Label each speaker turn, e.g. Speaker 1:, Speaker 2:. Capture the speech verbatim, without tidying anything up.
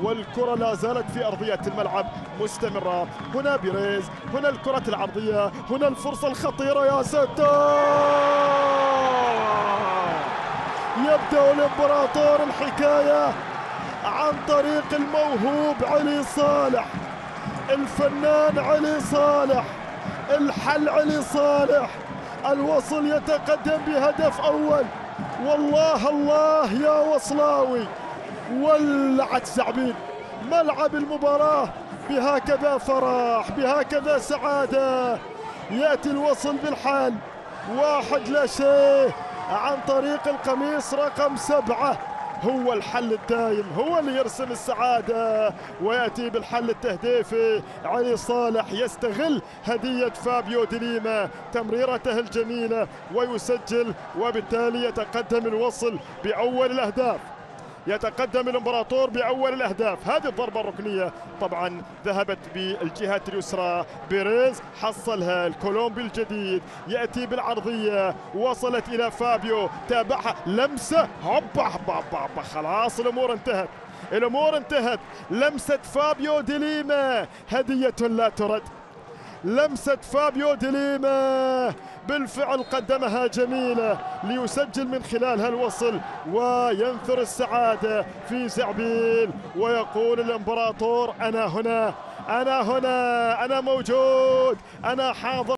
Speaker 1: والكرة لا زالت في أرضية الملعب مستمرة. هنا بيريز، هنا الكرة العرضية، هنا الفرصة الخطيرة. يا ستار، يبدأ الإمبراطور الحكاية عن طريق الموهوب علي صالح، الفنان علي صالح، الحل علي صالح. الوصل يتقدم بهدف أول. والله الله يا وصلاوي، ولعت زعبين ملعب المباراة بهكذا فرح، بهكذا سعادة. يأتي الوصل بالحال واحد لا شيء عن طريق القميص رقم سبعة. هو الحل الدايم، هو اللي يرسم السعادة، ويأتي بالحل التهديفي. علي صالح يستغل هدية فابيو ديليما، تمريرته الجميلة، ويسجل، وبالتالي يتقدم الوصل بأول الأهداف. يتقدم الامبراطور بأول الأهداف. هذه الضربة الركنية طبعا ذهبت بالجهة اليسرى، بيريز حصلها. الكولومبي الجديد يأتي بالعرضية، وصلت إلى فابيو، تابعها، لمسة، هوبا هوبا هوبا، خلاص الأمور انتهت، الأمور انتهت. لمسة فابيو ديليما، هدية لا ترد. لمسة فابيو ديليما بالفعل قدمها جميلة ليسجل من خلالها الوصل، وينثر السعادة في زعبيل، ويقول الامبراطور: أنا هنا، أنا هنا، أنا موجود، أنا حاضر.